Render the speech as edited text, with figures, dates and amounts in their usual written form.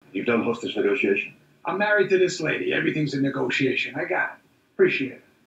You've done hostage negotiation? I'm married to this lady. Everything's a negotiation. I got it. Appreciate it.